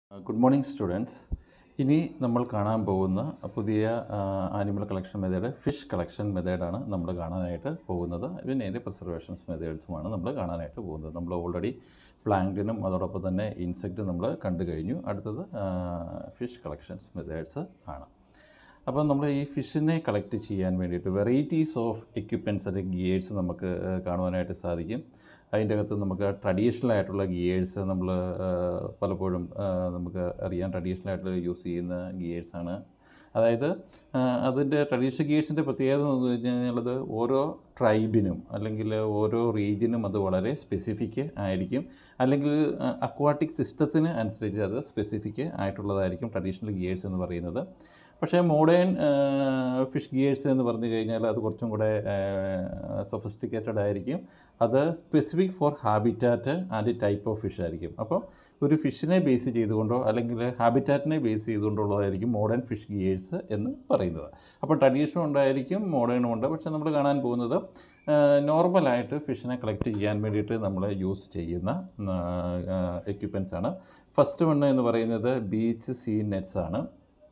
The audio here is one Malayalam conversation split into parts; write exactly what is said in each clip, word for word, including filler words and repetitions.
Uh, Good morning, students. ഇനി നമ്മൾ കാണാൻ പോകുന്ന പുതിയ animal collection method fish collection മെത്തേഡാണ് നമ്മൾ കാണാനായിട്ട് പോകുന്നത്. പിന്നെ അതിൻ്റെ പ്രിസർവേഷൻസ് മെത്തേഡ്സുമാണ് നമ്മൾ കാണാനായിട്ട് പോകുന്നത്. നമ്മൾ ഓൾറെഡി പ്ലാങ്ക്ടനും അതോടൊപ്പം തന്നെ ഇൻസെക്റ്റും നമ്മൾ കണ്ടു കഴിഞ്ഞു. അടുത്തത് ഫിഷ് കളക്ഷൻസ് മെത്തേഡ്സ് ആണ്. അപ്പോൾ നമ്മൾ ഈ ഫിഷിനെ കളക്ട് ചെയ്യാൻ വേണ്ടിയിട്ട് വെറൈറ്റീസ് ഓഫ് എക്യുപ്മെൻറ്റ്സ് അല്ലെങ്കിൽ ഗിയേഴ്സ് നമുക്ക് കാണുവാനായിട്ട് സാധിക്കും. അതിൻ്റെ അകത്ത് നമുക്ക് ട്രഡീഷണൽ ആയിട്ടുള്ള ഗിയേഴ്സ് നമ്മൾ പലപ്പോഴും നമുക്ക് അറിയാം ട്രഡീഷണൽ ആയിട്ട് യൂസ് ചെയ്യുന്ന ഗിയേഴ്സാണ്. അതായത് അതിൻ്റെ ട്രഡീഷണൽ ഗിയേഴ്സിൻ്റെ പ്രത്യേകത എന്ന് പറഞ്ഞു കഴിഞ്ഞാൽ ഓരോ ട്രൈബിനും അല്ലെങ്കിൽ ഓരോ റീജിയനും അത് വളരെ സ്പെസിഫിക് ആയിരിക്കും, അല്ലെങ്കിൽ അക്വാട്ടിക് സിസ്റ്റത്തിന് അനുസരിച്ച് അത് സ്പെസിഫിക് ആയിട്ടുള്ളതായിരിക്കും ട്രഡീഷണൽ ഗിയേഴ്സ് എന്ന് പറയുന്നത്. പക്ഷേ മോഡേൺ ഫിഷ് ഗിയേഴ്സ് എന്ന് പറഞ്ഞു കഴിഞ്ഞാൽ അത് കുറച്ചും കൂടെ സൊഫിസ്റ്റിക്കേറ്റഡ് ആയിരിക്കും. അത് specific for habitat and type of fish ആയിരിക്കും. അപ്പോൾ ഒരു ഫിഷിനെ ബേസ് ചെയ്തുകൊണ്ടോ അല്ലെങ്കിൽ ഹാബിറ്റാറ്റിനെ ബേസ് ചെയ്തുകൊണ്ടുള്ളതായിരിക്കും മോഡേൺ ഫിഷ് ഗിയേഴ്സ് എന്ന് പറയുന്നത്. അപ്പോൾ ട്രഡീഷണൽ ഉണ്ടായിരിക്കും, മോഡേണും ഉണ്ട്. പക്ഷേ നമ്മൾ കാണാൻ പോകുന്നത് നോർമലായിട്ട് ഫിഷിനെ കളക്ട് ചെയ്യാൻ വേണ്ടിയിട്ട് നമ്മൾ യൂസ് ചെയ്യുന്ന എക്യുപ്മെൻറ്റ്സ് ആണ്. ഫസ്റ്റ് വൺ എന്ന് പറയുന്നത് ബീച്ച് സീൻ നെറ്റ്സ് ആണ്.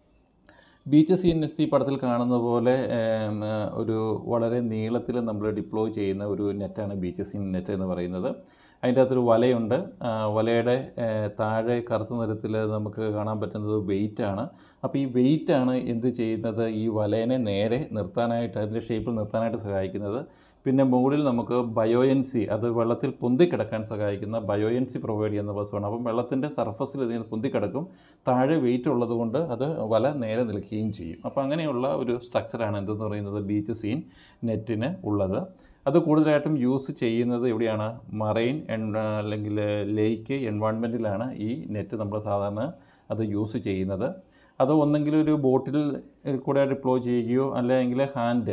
ബീച്ച് സീൻ നെറ്റ്സ് ഈ പടത്തിൽ കാണുന്ന പോലെ ഒരു വളരെ നീളത്തിൽ നമ്മൾ ഡിപ്ലോയ് ചെയ്യുന്ന ഒരു നെറ്റാണ് ബീച്ച് സീൻ നെറ്റ് എന്ന് പറയുന്നത്. അതിൻ്റെ അകത്തൊരു വലയുണ്ട്. വലയുടെ താഴെ കറുത്ത നിറത്തിൽ നമുക്ക് കാണാൻ പറ്റുന്നത് വെയിറ്റാണ്. അപ്പോൾ ഈ വെയിറ്റാണ് എന്ത് ചെയ്യുന്നത്, ഈ വലേനെ നേരെ നിർത്താനായിട്ട്, അതിൻ്റെ ഷേപ്പിൽ നിർത്താനായിട്ട് സഹായിക്കുന്നത്. പിന്നെ മുകളിൽ നമുക്ക് ബയോയൻസി, അത് വെള്ളത്തിൽ പൊന്തിക്കിടക്കാൻ സഹായിക്കുന്ന ബയോയൻസി പ്രൊവൈഡ് ചെയ്യുന്ന വസ്തുവാണ്. അപ്പം വെള്ളത്തിൻ്റെ സർഫസിൽ ഇതിന് പൊന്തിക്കിടക്കും, താഴെ വെയിറ്റ് ഉള്ളതുകൊണ്ട് അത് വല നേരെ നിൽക്കുകയും ചെയ്യും. അപ്പോൾ അങ്ങനെയുള്ള ഒരു സ്ട്രക്ചറാണ് എന്തെന്ന് പറയുന്നത് ബീച്ച് സീൻ നെറ്റിന് ഉള്ളത്. അത് കൂടുതലായിട്ടും യൂസ് ചെയ്യുന്നത് എവിടെയാണ്, മറൈൻ അല്ലെങ്കിൽ ലേക്ക് എൻവയോൺമെൻറ്റിലാണ് ഈ നെറ്റ് നമ്മൾ സാധാരണ അത് യൂസ് ചെയ്യുന്നത്. അത് ഒന്നെങ്കിൽ ഒരു ബോട്ടിൽ കൂടെ ഡിപ്ലോയ് ചെയ്യുകയോ അല്ലെങ്കിൽ ഹാൻഡ്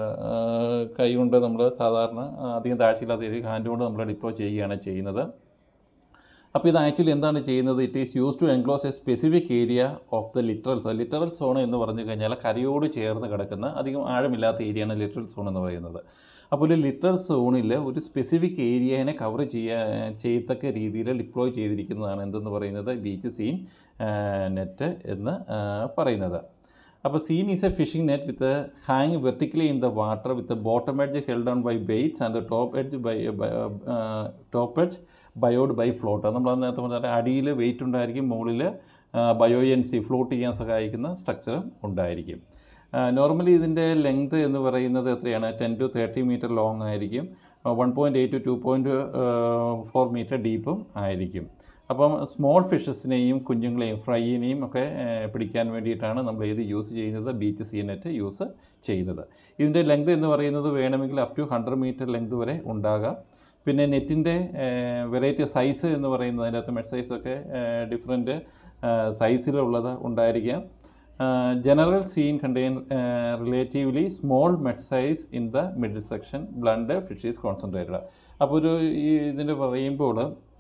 കൈ കൊണ്ട് നമ്മൾ സാധാരണ അധികം താഴ്ചയില്ലാത്ത ഹാൻഡ് കൊണ്ട് നമ്മൾ ഡിപ്ലോയ് ചെയ്യുകയാണ് ചെയ്യുന്നത്. അപ്പോൾ ഇത് ആക്ച്വലി എന്താണ് ചെയ്യുന്നത്, it is use to enclose a specific area of the littoral zone. Littoral zone എന്ന് പറഞ്ഞു കഴിഞ്ഞാൽ കരയോട് ചേർന്ന് കിടക്കുന്ന അധികം ആഴമില്ലാത്ത ഏരിയയാണ് ലിറ്ററൽ സോൺ എന്ന് പറയുന്നത്. അപ്പോൾ ഒരു ലിറ്ററൽ സോണിൽ ഒരു സ്പെസിഫിക് ഏരിയനെ കവർ ചെയ്യാൻ ചെയ്യത്തക്ക രീതിയിൽ ഡിപ്ലോയ് ചെയ്തിരിക്കുന്നതാണ് എന്തെന്ന് പറയുന്നത് ബീച്ച് സീൻ നെറ്റ് എന്ന് പറയുന്നത്. അപ്പോൾ seine is a fishing net with hang vertically in the water with bottom edge held on by weights and top edge by top edge buoyed by float. നമ്മൾ നേരത്തെ പറഞ്ഞാൽ അടിയിൽ വെയിറ്റ് ഉണ്ടായിരിക്കും, മുകളിൽ ബയോയൻസി ഫ്ലോട്ട് ചെയ്യാൻ സഹായിക്കുന്ന സ്ട്രക്ചറും ഉണ്ടായിരിക്കും. നോർമലി ഇതിൻ്റെ ലെങ്ത് എന്ന് പറയുന്നത് എത്രയാണ്, ten to thirty metre long ആയിരിക്കും. One point eight to two point four metre ഡീപ്പും ആയിരിക്കും. അപ്പം സ്മോൾ ഫിഷസിനെയും കുഞ്ഞുങ്ങളെയും ഫ്രൈയിനെയും ഒക്കെ പിടിക്കാൻ വേണ്ടിയിട്ടാണ് നമ്മൾ ഏത് യൂസ് ചെയ്യുന്നത്, ബീച്ച് സീൻ നെറ്റ് യൂസ് ചെയ്യുന്നത്. ഇതിൻ്റെ ലെങ്ത് എന്ന് പറയുന്നത് വേണമെങ്കിൽ up to hundred metre length വരെ ഉണ്ടാകാം. പിന്നെ നെറ്റിൻ്റെ വെറൈറ്റി സൈസ് എന്ന് പറയുന്നത് അതിൻ്റെ അകത്ത് മെഡ് സൈസൊക്കെ ഡിഫറെൻറ്റ് സൈസിലുള്ളത് ഉണ്ടായിരിക്കാം. General seine contain relatively small mesh size in the middle section blunt fish is concentrated. അപ്പോൾ ഒരു ഈ ഇതിൻ്റെ പറയുമ്പോൾ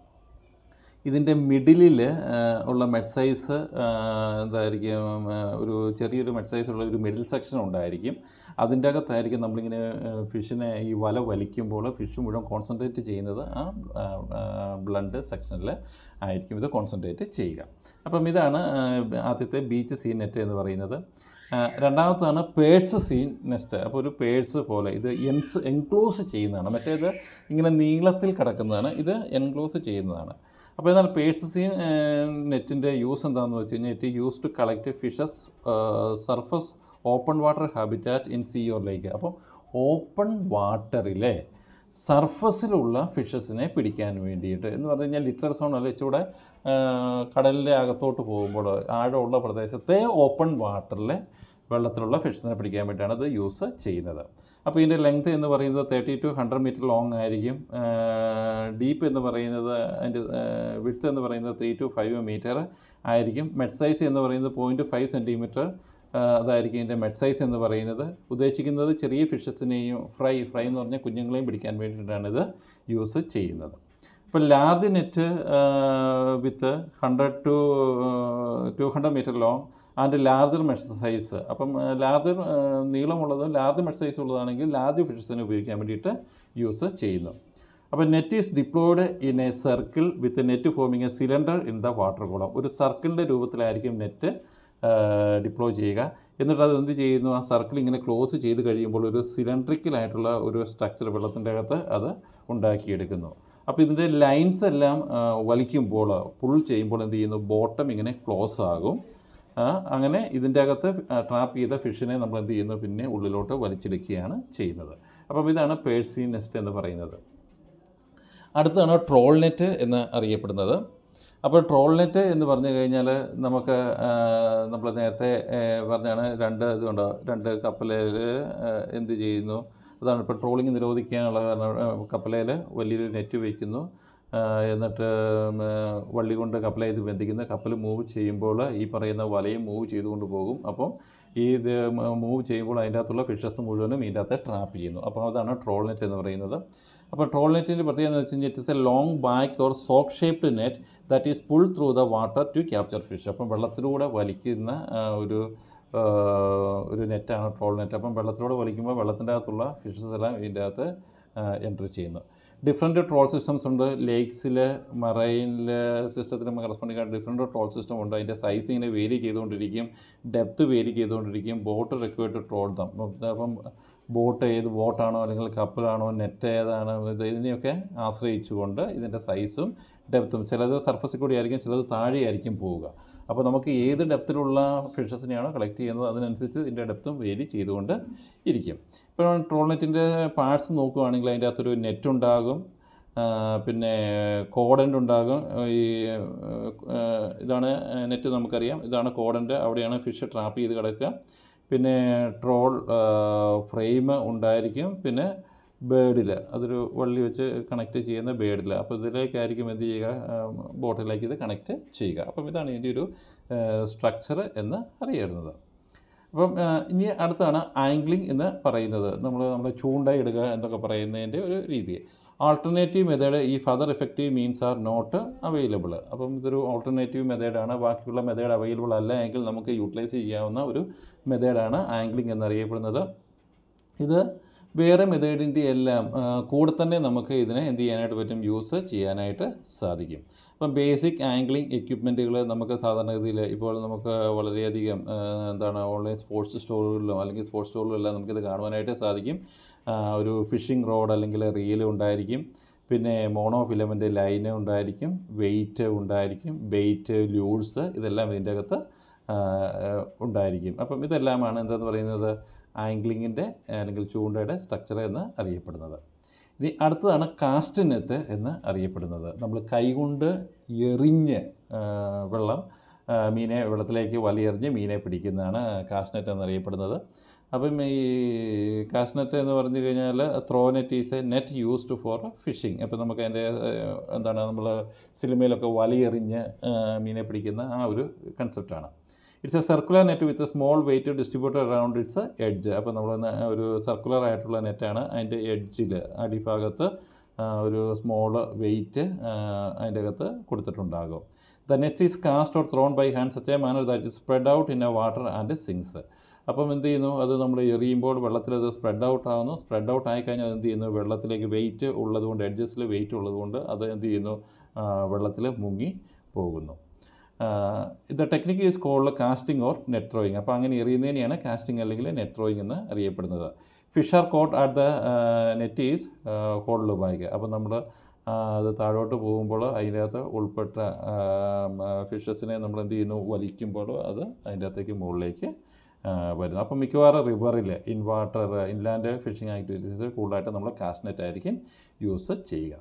ഇതിൻ്റെ മിഡിലിൽ ഉള്ള മെഡ് സൈസ് എന്തായിരിക്കും, ഒരു ചെറിയൊരു മെഡ് സൈസ് ഉള്ള ഒരു മിഡിൽ സെക്ഷൻ ഉണ്ടായിരിക്കും. അതിൻ്റെ അകത്തായിരിക്കും നമ്മളിങ്ങനെ ഫിഷിനെ ഈ വല വലിക്കുമ്പോൾ ഫിഷ് മുഴുവൻ കോൺസെൻട്രേറ്റ് ചെയ്യുന്നത് ആ ബ്ലണ്ട് സെക്ഷനിൽ ആയിരിക്കും ഇത് കോൺസെൻട്രേറ്റ് ചെയ്യുക. അപ്പം ഇതാണ് ആദ്യത്തെ ബീച്ച് സീൻ നെറ്റ് എന്ന് പറയുന്നത്. രണ്ടാമത്താണ് പേഴ്സ് സീൻ നെസ്റ്റ്. അപ്പോൾ ഒരു പേഴ്സ് പോലെ ഇത് എൻസ് എൻക്ലോസ് ചെയ്യുന്നതാണ്. മറ്റേത് ഇങ്ങനെ നീളത്തിൽ കിടക്കുന്നതാണ്, ഇത് എൻക്ലോസ് ചെയ്യുന്നതാണ്. അപ്പോൾ എന്നാൽ പേഴ്സ് സീൻ നെറ്റിൻ്റെ യൂസ് എന്താണെന്ന് വെച്ച് കഴിഞ്ഞാൽ it use to collect fishes surface open water habitat in sea or lake. അപ്പോൾ ഓപ്പൺ വാട്ടറിലെ സർഫസിലുള്ള ഫിഷസിനെ പിടിക്കാൻ വേണ്ടിയിട്ട് എന്ന് പറഞ്ഞു കഴിഞ്ഞാൽ ലിറ്ററൽ സോൺ അല്ല, ഇച്ചിലൂടെ കടലിൻ്റെ അകത്തോട്ട് പോകുമ്പോൾ ആഴമുള്ള പ്രദേശത്തെ ഓപ്പൺ വാട്ടറിലെ വെള്ളത്തിലുള്ള ഫിഷിനെ പിടിക്കാൻ വേണ്ടിയിട്ടാണ് അത് യൂസ് ചെയ്യുന്നത്. അപ്പോൾ ഇതിൻ്റെ ലെങ്ത് എന്ന് പറയുന്നത് thirty to hundred metre long ആയിരിക്കും. ഡീപ്പ് എന്ന് പറയുന്നത് അതിൻ്റെ വിഡ്ത്ത് എന്ന് പറയുന്നത് ത്രീ ടു ഫൈവ് മീറ്റർ ആയിരിക്കും. മെഡ് സൈസ് എന്ന് പറയുന്നത് പോയിൻറ്റ് ഫൈവ് സെൻറ്റിമീറ്റർ അതായിരിക്കും ഇതിൻ്റെ മെഡ് സൈസ് എന്ന് പറയുന്നത്. ഉദ്ദേശിക്കുന്നത് ചെറിയ ഫിഷസിനെയും ഫ്രൈ ഫ്രൈ എന്ന് പറഞ്ഞാൽ കുഞ്ഞുങ്ങളെയും പിടിക്കാൻ വേണ്ടിയിട്ടാണ് ഇത് യൂസ് ചെയ്യുന്നത്. ഇപ്പോൾ large net with hundred to two hundred metre long and larger mesh size. അപ്പം ലാർജർ നീളമുള്ളതും ലാർജ് മെഡ് സൈസ് ഉള്ളതാണെങ്കിൽ ലാർജ് ഫിഷസിനെ ഉപയോഗിക്കാൻ വേണ്ടിയിട്ട് യൂസ് ചെയ്യുന്നു. അപ്പോൾ net is deployed in a circle with net forming a cylinder in the water column. ഒരു സർക്കിളിൻ്റെ രൂപത്തിലായിരിക്കും നെറ്റ് ഡിപ്ലോയ് ചെയ്യുക. എന്നിട്ട് അത് എന്ത് ചെയ്യുന്നു, ആ സർക്കിൾ ഇങ്ങനെ ക്ലോസ് ചെയ്ത് കഴിയുമ്പോൾ ഒരു സിലിണ്ട്രിക്കലായിട്ടുള്ള ഒരു സ്ട്രക്ചർ വെള്ളത്തിൻ്റെ അകത്ത് അത് ഉണ്ടാക്കിയെടുക്കുന്നു. അപ്പോൾ ഇതിൻ്റെ ലൈൻസ് എല്ലാം വലിക്കുമ്പോൾ പുൾ ചെയ്യുമ്പോൾ എന്ത് ചെയ്യുന്നു, ബോട്ടം ഇങ്ങനെ ക്ലോസ് ആകും. അങ്ങനെ ഇതിൻ്റെ അകത്ത് ട്രാപ്പ് ചെയ്ത ഫിഷിനെ നമ്മൾ എന്ത് ചെയ്യുന്നു, പിന്നെ ഉള്ളിലോട്ട് വലിച്ചെടുക്കുകയാണ് ചെയ്യുന്നത്. അപ്പം ഇതാണ് പേഴ്സി നെസ്റ്റ് എന്ന് പറയുന്നത്. അടുത്താണ് ട്രോൾ നെറ്റ് എന്ന് അറിയപ്പെടുന്നത്. അപ്പോൾ ട്രോൾ നെറ്റ് എന്ന് പറഞ്ഞു കഴിഞ്ഞാൽ നമുക്ക് നമ്മൾ നേരത്തെ പറഞ്ഞാണ് രണ്ട് ഇതുണ്ട്, രണ്ട് കപ്പലിൽ എന്ത് ചെയ്യുന്നു, അതാണ് ഇപ്പോൾ ട്രോളിങ് നിരോധിക്കാനുള്ള കാരണം. കപ്പലയിൽ വലിയൊരു നെറ്റ് വയ്ക്കുന്നു, എന്നിട്ട് വള്ളി കൊണ്ട് കപ്പലെ ഇത് ബന്ധിക്കുന്ന, കപ്പൽ മൂവ് ചെയ്യുമ്പോൾ ഈ പറയുന്ന വലയും മൂവ് ചെയ്തുകൊണ്ട് പോകും. അപ്പം ഈ ഇത് മൂവ് ചെയ്യുമ്പോൾ അതിൻ്റെ അകത്തുള്ള ഫിഷസ് മുഴുവനും ഇതിൻ്റെ അകത്ത് ട്രാപ്പ് ചെയ്യുന്നു. അപ്പോൾ അതാണ് ട്രോൾ നെറ്റ് എന്ന് പറയുന്നത്. അപ്പോൾ ട്രോൾ നെറ്റിൻ്റെ പ്രത്യേകത എന്ന് വെച്ച് കഴിഞ്ഞാൽ it's a long bag or sock shaped net that is pull through the water to capture fish. അപ്പം വെള്ളത്തിലൂടെ വലിക്കുന്ന ഒരു ഒരു നെറ്റാണ് ട്രോൾ നെറ്റ്. അപ്പം വെള്ളത്തിലൂടെ വലിക്കുമ്പോൾ വെള്ളത്തിൻ്റെ അകത്തുള്ള ഫിഷസ് എല്ലാം ഇതിൻ്റെ അകത്ത് എൻട്രി ചെയ്യുന്നു. ഡിഫറെൻറ്റ് ട്രോൾ സിസ്റ്റംസ് ഉണ്ട്. ലേക്സിൽ, മറൈനിൽ സിസ്റ്റത്തിന് കറസ്പോണ്ടിങ് ആയിട്ട് ഡിഫറെൻറ്റ് ട്രോൾ സിസ്റ്റം ഉണ്ട്. അതിൻ്റെ സൈസ് ഇങ്ങനെ വേരി ചെയ്തുകൊണ്ടിരിക്കും, ഡെപ്ത്ത് വേരി ചെയ്തുകൊണ്ടിരിക്കും. Boat required trawl them. അപ്പം ബോട്ട് ഏത് ബോട്ടാണോ അല്ലെങ്കിൽ കപ്പലാണോ നെറ്റ് ഏതാണ് ഇത് ഇതിനെയൊക്കെ ആശ്രയിച്ചുകൊണ്ട് ഇതിൻ്റെ സൈസും ഡെപ്ത്തും, ചിലത് സർഫസിൽ കൂടി ആയിരിക്കും, ചിലത് താഴെയായിരിക്കും പോവുക. അപ്പോൾ നമുക്ക് ഏത് ഡെപ്തിലുള്ള ഫിഷസിനെയാണോ കളക്ട് ചെയ്യുന്നത് അതിനനുസരിച്ച് ഇതിൻ്റെ ഡെപ്തും വേരി ചെയ്തുകൊണ്ട് ഇരിക്കും. ഇപ്പോൾ ട്രോൾ നെറ്റിൻ്റെ പാർട്സ് നോക്കുകയാണെങ്കിൽ അതിൻ്റെ അകത്തൊരു നെറ്റ് ഉണ്ടാകും, പിന്നെ കോഡൻ്റ് ഉണ്ടാകും. ഈ ഇതാണ് നെറ്റ് നമുക്കറിയാം, ഇതാണ് കോഡൻ്റ്, അവിടെയാണ് ഫിഷ് ട്രാപ്പ് ചെയ്ത് കിടക്കുക. പിന്നെ ട്രോൾ ഫ്രെയിം ഉണ്ടായിരിക്കും. പിന്നെ ബേഡിൽ അതൊരു വള്ളി വെച്ച് കണക്ട് ചെയ്യുന്ന ബേഡിൽ, അപ്പോൾ ഇതിലേക്കായിരിക്കും എന്ത് ചെയ്യുക, ബോട്ടിലേക്ക് ഇത് കണക്റ്റ് ചെയ്യുക. അപ്പം ഇതാണ് ഇതിൻ്റെ ഒരു സ്ട്രക്ചർ എന്ന് അറിയുന്നത്. അപ്പം ഇനി അടുത്താണ് ആംഗ്ലിംഗ് എന്ന് പറയുന്നത്. നമ്മൾ നമ്മുടെ ചൂണ്ട ഇടുക എന്നൊക്കെ പറയുന്നതിൻ്റെ ഒരു രീതി. ആൾട്ടർനേറ്റീവ് മെത്തേഡ് ഈ further effective means are not available. അപ്പം ഇതൊരു ആൾട്ടർനേറ്റീവ് മെത്തേഡാണ്. ബാക്കിയുള്ള മെത്തേഡ് അവൈലബിൾ അല്ല എങ്കിൽ നമുക്ക് യൂട്ടിലൈസ് ചെയ്യാവുന്ന ഒരു മെത്തേഡാണ് ആംഗ്ലിംഗ് എന്നറിയപ്പെടുന്നത്. ഇത് വേറെ മെത്തേഡിൻ്റെ എല്ലാം കൂടെ തന്നെ നമുക്ക് ഇതിനെ എന്ത് ചെയ്യാനായിട്ട് പറ്റും, യൂസ് ചെയ്യാനായിട്ട് സാധിക്കും. അപ്പം ബേസിക് ആംഗ്ലിംഗ് എക്യുപ്മെൻറ്റുകൾ നമുക്ക് സാധാരണഗതിയിൽ ഇപ്പോൾ നമുക്ക് വളരെയധികം എന്താണ് ഓൺലൈൻ സ്പോർട്സ് സ്റ്റോറുകളിലോ അല്ലെങ്കിൽ സ്പോർട്സ് സ്റ്റോറുകളിലെല്ലാം നമുക്കിത് കാണുവാനായിട്ട് സാധിക്കും. ഒരു ഫിഷിംഗ് റോഡ് അല്ലെങ്കിൽ റീൽ ഉണ്ടായിരിക്കും, പിന്നെ മോണോ ഫിലമെൻ്റ് ലൈന് ഉണ്ടായിരിക്കും, വെയിറ്റ് ഉണ്ടായിരിക്കും, ബെയ്റ്റ്, ലൂൾസ് ഇതെല്ലാം ഇതിൻ്റെ അകത്ത് ഉണ്ടായിരിക്കും. അപ്പം ഇതെല്ലാമാണ് എന്താണെന്ന് പറയുന്നത് ആംഗ്ലിങ്ങിൻ്റെ അല്ലെങ്കിൽ ചൂണ്ടയുടെ സ്ട്രക്ചർ എന്ന് അറിയപ്പെടുന്നത്. ഇനി അടുത്തതാണ് കാസ്റ്റ് നെറ്റ് എന്ന് അറിയപ്പെടുന്നത്. നമ്മൾ കൈകൊണ്ട് എറിഞ്ഞ് വെള്ളം മീനെ വെള്ളത്തിലേക്ക് വലിയെറിഞ്ഞ് മീനെ പിടിക്കുന്നതാണ് കാസ്റ്റ് നെറ്റ് എന്നറിയപ്പെടുന്നത്. അപ്പം ഈ കാസ്റ്റ് നെറ്റ് എന്ന് പറഞ്ഞു കഴിഞ്ഞാൽ throw net is a net used for fishing. അപ്പം നമുക്ക് അതിൻ്റെ എന്താണ് നമ്മൾ സിനിമയിലൊക്കെ വലിയെറിഞ്ഞ് മീനെ പിടിക്കുന്ന ആ ഒരു കൺസെപ്റ്റാണ്. It's a circular net with a small weight distributed around its edge. അപ്പോൾ നമ്മൾ ഒരു സർക്കുലർ ആയിട്ടുള്ള നെറ്റാണ്. അതിൻ്റെ എഡ്ജിൽ അടിഭാഗത്ത് ഒരു സ്മോൾ വെയിറ്റ് അതിൻ്റെ അകത്ത് കൊടുത്തിട്ടുണ്ടാകും. The net is cast or thrown by hand such a manner that is spread out in a water and sinks. അപ്പം എന്ത് ചെയ്യുന്നു, അത് നമ്മൾ എറിയുമ്പോൾ വെള്ളത്തിൽ അത് സ്പ്രെഡ് ഔട്ട് ആകുന്നു. സ്പ്രെഡ് ഔട്ട് ആയിക്കഴിഞ്ഞാൽ അത് എന്ത് ചെയ്യുന്നു, വെള്ളത്തിലേക്ക് വെയിറ്റ് ഉള്ളതുകൊണ്ട്, എഡ്ജസിൽ വെയിറ്റ് ഉള്ളതുകൊണ്ട് അത് എന്ത് ചെയ്യുന്നു, വെള്ളത്തിൽ മുങ്ങി പോകുന്നു. ഇത് technique is called casting or net throwing. അപ്പോൾ അങ്ങനെ എറിയുന്നതിനെയാണ് കാസ്റ്റിംഗ് അല്ലെങ്കിൽ നെറ്റ് ത്രോയിങ് എന്ന് അറിയപ്പെടുന്നത്. Fish are caught at the net is hauled back. അപ്പോൾ നമ്മൾ അത് താഴോട്ട് പോകുമ്പോൾ അതിൻ്റെ അകത്ത് ഉൾപ്പെട്ട ഫിഷസിനെ നമ്മൾ എന്ത് ചെയ്യുന്നു, വലിക്കുമ്പോൾ അത് അതിൻ്റെ അകത്തേക്ക് മുകളിലേക്ക് വരുന്നു. അപ്പം മിക്കവാറും റിവറിൽ in water inland fishing activities കൂടുതലായിട്ട് നമ്മൾ കാസ്റ്റ് നെറ്റ് ആയിരിക്കും യൂസ് ചെയ്യുക.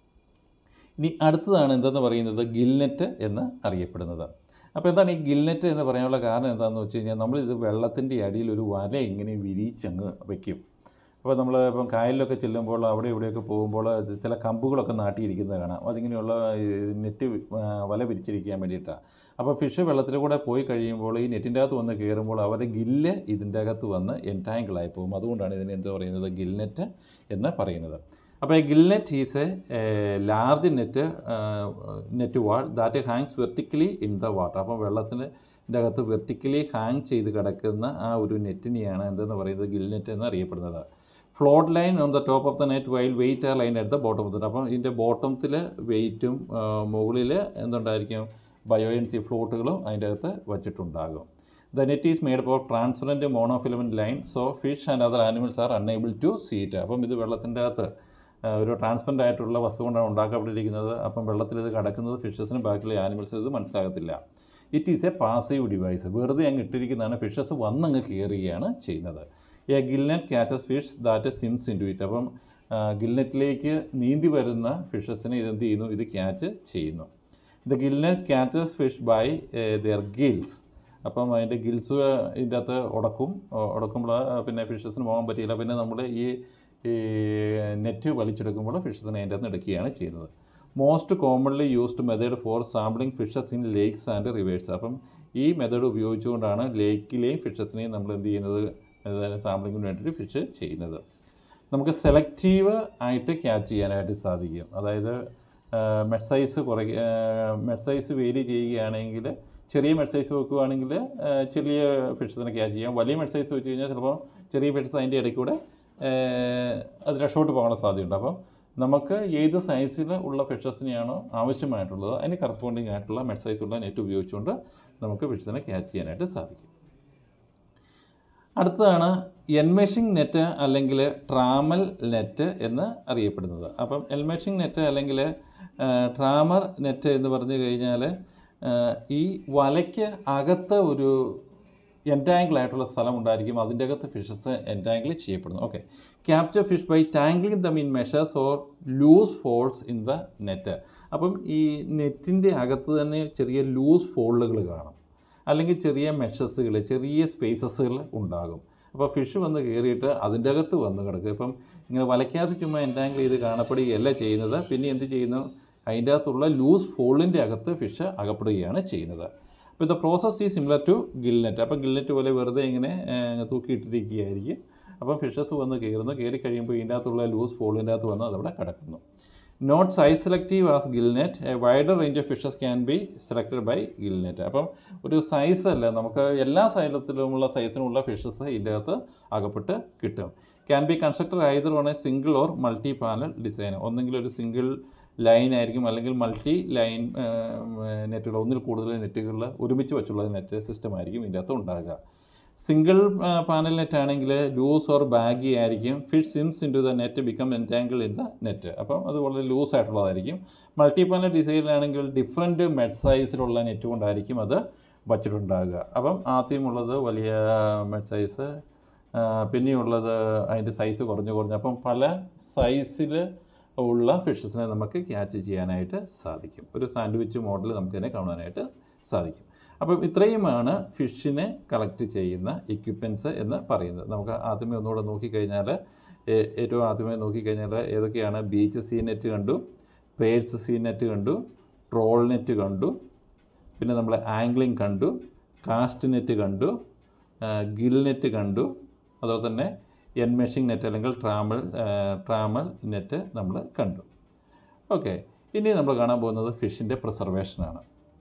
ഇനി അടുത്തതാണ് എന്തെന്ന് പറയുന്നത് ഗിൽനെറ്റ് എന്ന് അറിയപ്പെടുന്നത്. അപ്പോൾ എന്താണ് ഈ ഗിൽനെറ്റ് എന്ന് പറയാനുള്ള കാരണം എന്താണെന്ന് വെച്ച് കഴിഞ്ഞാൽ നമ്മളിത് വെള്ളത്തിൻ്റെ അടിയിൽ ഒരു വല ഇങ്ങനെ വിരിച്ചങ്ങ് വയ്ക്കും. അപ്പോൾ നമ്മൾ ഇപ്പം കായലിലൊക്കെ ചെല്ലുമ്പോൾ അവിടെ ഇവിടെയൊക്കെ പോകുമ്പോൾ ചില കമ്പുകളൊക്കെ നാട്ടിയിരിക്കുന്നത് കാണാം. അതിങ്ങനെയുള്ള നെറ്റ് വല വിരിച്ചിരിക്കാൻ വേണ്ടിയിട്ടാണ്. അപ്പോൾ ഫിഷ് വെള്ളത്തിൽ കൂടെ പോയി കഴിയുമ്പോൾ ഈ നെറ്റിൻ്റെ അകത്ത് വന്ന് കയറുമ്പോൾ അവരുടെ ഗില്ല് ഇതിൻ്റെ അകത്ത് വന്ന് എൻറ്റാങ്കിളായി പോകും. അതുകൊണ്ടാണ് ഇതിനെ എന്താ പറയുന്നത് ഗിൽനെറ്റ് എന്ന് പറയുന്നത്. അപ്പോൾ gillnet is a large net net wall that hangs vertically in the water. അപ്പോൾ വെള്ളത്തിൻ്റെ അകത്ത് വെർട്ടിക്കലി ഹാങ് ചെയ്ത് കിടക്കുന്ന ആ ഒരു നെറ്റിനെയാണ് എന്തെന്ന് പറയുന്നത് ഗിൽനെറ്റ് എന്ന് അറിയപ്പെടുന്നത്. Float line on the top of the net while weight are line at the bottom of the അപ്പം ഇതിൻ്റെ ബോട്ടത്തിൽ വെയിറ്റും മുകളിൽ എന്തുണ്ടായിരിക്കും ബയോഎൻസി ഫ്ലോട്ടുകളും അതിൻ്റെ അകത്ത് വച്ചിട്ടുണ്ടാകും. The net is made of transparent monofilament line so fish and other animals are unable to see it. അപ്പം ഇത് വെള്ളത്തിൻ്റെ അകത്ത് ഒരു ട്രാൻസ്പെറൻ്റ് ആയിട്ടുള്ള വസ്തു കൊണ്ടാണ് ഉണ്ടാക്കപ്പെട്ടിരിക്കുന്നത്. അപ്പം വെള്ളത്തിൽ ഇത് കിടക്കുന്നത് ഫിഷസിന് ബാക്കിയുള്ള ആനിമൽസ് ഇത് മനസ്സിലാകത്തില്ല. It is a passive device. വെറുതെ അങ്ങ് ഇട്ടിരിക്കുന്നതാണ്, ഫിഷസ് വന്നങ്ങ് കയറുകയാണ് ചെയ്യുന്നത്. A gillnet catches fish that swims into it. അപ്പം ഗിൽനെറ്റിലേക്ക് നീന്തി വരുന്ന ഫിഷസിനെ ഇതെന്ത് ചെയ്യുന്നു, ഇത് ക്യാച്ച് ചെയ്യുന്നു. The gillnet catches fish by their gills. അപ്പം അതിൻ്റെ ഗിൽസ് ഇതിൻ്റെ അകത്ത് ഉടക്കും. ഉടക്കുമ്പോൾ പിന്നെ ഫിഷസിന് പോകാൻ പറ്റിയില്ല. പിന്നെ നമ്മൾ ഈ ഈ നെറ്റ് വലിച്ചെടുക്കുമ്പോൾ ഫിഷസിനെ അതിൻ്റെ അകത്ത് എടുക്കുകയാണ് ചെയ്യുന്നത്. Most commonly used method for sampling fishes in lakes and rivers. അപ്പം ഈ മെത്തേഡ് ഉപയോഗിച്ചുകൊണ്ടാണ് ലേക്കിലെയും ഫിഷസിനെയും നമ്മൾ എന്ത് ചെയ്യുന്നത്, സാമ്പിളിങ്ങിന് വേണ്ടിയിട്ട് ഫിഷ് ചെയ്യുന്നത്. നമുക്ക് സെലക്റ്റീവ് ആയിട്ട് ക്യാച്ച് ചെയ്യാനായിട്ട് സാധിക്കും. അതായത് മെഡ് സൈസ് കുറേ മെഡ് സൈസ് വേരി ചെയ്യുകയാണെങ്കിൽ, ചെറിയ മെഡ് സൈസ് വെക്കുകയാണെങ്കിൽ ചെറിയ ഫിഷസിനെ ക്യാച്ച് ചെയ്യാം. വലിയ മെഡ് സൈസ് വെച്ച് കഴിഞ്ഞാൽ ചിലപ്പോൾ ചെറിയ ഫിഷസ് അതിൻ്റെ ഇടയ്ക്ക് കൂടെ അത് രക്ഷോട്ട് പോകാനുള്ള സാധ്യതയുണ്ട്. അപ്പം നമുക്ക് ഏത് സൈസിൽ ഉള്ള ഫിഷസിനെയാണോ ആവശ്യമായിട്ടുള്ളത് അതിന് കറസ്പോണ്ടിങ് ആയിട്ടുള്ള മെഡ് സൈസുള്ള നെറ്റ് ഉപയോഗിച്ചുകൊണ്ട് നമുക്ക് ഫിഷസിനെ ക്യാച്ച് ചെയ്യാനായിട്ട് സാധിക്കും. അടുത്തതാണ് എൻമെഷിംഗ് നെറ്റ് അല്ലെങ്കിൽ ട്രാമൽ നെറ്റ് എന്ന് അറിയപ്പെടുന്നത്. അപ്പം എൻമെഷിംഗ് നെറ്റ് അല്ലെങ്കിൽ ട്രാമർ നെറ്റ് എന്ന് പറഞ്ഞു കഴിഞ്ഞാൽ ഈ വലയ്ക്ക് അകത്ത് ഒരു എൻറ്റാങ്കിൾ ആയിട്ടുള്ള സ്ഥലം ഉണ്ടായിരിക്കും, അതിൻ്റെ അകത്ത് ഫിഷസ് എൻറ്റാങ്കിൾ ചെയ്യപ്പെടുന്നു. Okay, capture fish by tangling them in meshes or loose folds in the net. അപ്പം ഈ നെറ്റിൻ്റെ അകത്ത് തന്നെ ചെറിയ ലൂസ് ഫോൾഡുകൾ കാണും, അല്ലെങ്കിൽ ചെറിയ മെഷസുകൾ, ചെറിയ സ്പേസസുകൾ ഉണ്ടാകും. അപ്പോൾ ഫിഷ് വന്ന് കയറിയിട്ട് അതിൻ്റെ അകത്ത് വന്ന് കിടക്കും. ഇപ്പം ഇങ്ങനെ വലയ്ക്കകത്ത് ചുമ്മാ എൻറ്റാങ്കിൾ ചെയ്ത് കാണപ്പെടുകയല്ല ചെയ്യുന്നത്, പിന്നെ എന്ത് ചെയ്യുന്നു, അതിൻ്റെ അകത്തുള്ള ലൂസ് ഫോൾഡിൻ്റെ അകത്ത് ഫിഷ് അകപ്പെടുകയാണ് ചെയ്യുന്നത്. അപ്പോൾ ഇത് പ്രോസസ് ഈ സിമിലർ ടു ഗിൽനെറ്റ്. അപ്പോൾ ഗിൽനെറ്റ് പോലെ വെറുതെ ഇങ്ങനെ തൂക്കിയിട്ടിരിക്കുകയായിരിക്കും. അപ്പോൾ ഫിഷസ് വന്ന് കയറുന്നു, കയറി കഴിയുമ്പോൾ ഇതിൻ്റെ അകത്തുള്ള ലൂസ് ഫോൾഡിൻ്റെ അകത്ത് വന്ന് അതവിടെ കിടക്കുന്നു. Not size selective as gillnet, a wider range of fishes can be selected by gillnet. അപ്പം ഒരു സൈസ് അല്ല, നമുക്ക് എല്ലാ സൈലത്തിലുമുള്ള സൈസിനുമുള്ള ഫിഷസ് ഇതിൻ്റെ അകത്ത് അകപ്പെട്ട് കിട്ടും. Can be constructed either on a single or multi panel design. ഒന്നെങ്കിൽ ഒരു സിംഗിൾ ലൈൻ ആയിരിക്കും, അല്ലെങ്കിൽ മൾട്ടി ലൈൻ നെറ്റുകൾ, ഒന്നിൽ കൂടുതൽ നെറ്റുകളിൽ ഒരുമിച്ച് വെച്ചുള്ള നെറ്റ് സിസ്റ്റം ആയിരിക്കും ഇതിൻ്റെ അകത്ത് ഉണ്ടാകുക. സിംഗിൾ പാനൽ നെറ്റ് ആണെങ്കിൽ ലൂസ് ഓർ ബാഗി ആയിരിക്കും. Fish swims into the net become entangle in the net. അപ്പം അത് വളരെ ലൂസ് ആയിട്ടുള്ളതായിരിക്കും. മൾട്ടി പാനൽ ഡിസൈനിലാണെങ്കിൽ ഡിഫറെൻറ്റ് മെഡ് സൈസിലുള്ള നെറ്റ് കൊണ്ടായിരിക്കും അത് വച്ചിട്ടുണ്ടാകുക. അപ്പം ആദ്യമുള്ളത് വലിയ മെഡ് സൈസ്, പിന്നെയുള്ളത് അതിൻ്റെ സൈസ് കുറഞ്ഞു കുറഞ്ഞു. അപ്പം പല സൈസിൽ ഉള്ള ഫിഷസിനെ നമുക്ക് ക്യാച്ച് ചെയ്യാനായിട്ട് സാധിക്കും. ഒരു സാൻഡ്വിച്ച് മോഡൽ നമുക്കിതിനെ കാണാനായിട്ട് സാധിക്കും. അപ്പം ഇത്രയുമാണ് ഫിഷിനെ കളക്ട് ചെയ്യുന്ന എക്യുപ്മെൻറ്റ്സ് എന്ന് പറയുന്നത്. നമുക്ക് ആദ്യമേ ഒന്നുകൂടെ നോക്കിക്കഴിഞ്ഞാൽ, ഏറ്റവും ആദ്യമേ നോക്കിക്കഴിഞ്ഞാൽ ഏതൊക്കെയാണ്, ബീച്ച് സീ നെറ്റ് കണ്ടു, പേഴ്സ് സീ നെറ്റ് കണ്ടു, ട്രോൾ നെറ്റ് കണ്ടു, പിന്നെ നമ്മൾ ആംഗ്ലിംഗ് കണ്ടു, കാസ്റ്റ് നെറ്റ് കണ്ടു, ഗിൽ നെറ്റ് കണ്ടു, അതുപോലെ തന്നെ എൻമെഷിംഗ് നെറ്റ് അല്ലെങ്കിൽ ട്രാമൽ ട്രാമൽ നെറ്റ് നമ്മൾ കണ്ടു. ഓക്കെ, ഇനി നമ്മൾ കാണാൻ പോകുന്നത് ഫിഷിൻ്റെ പ്രിസർവേഷനാണ്.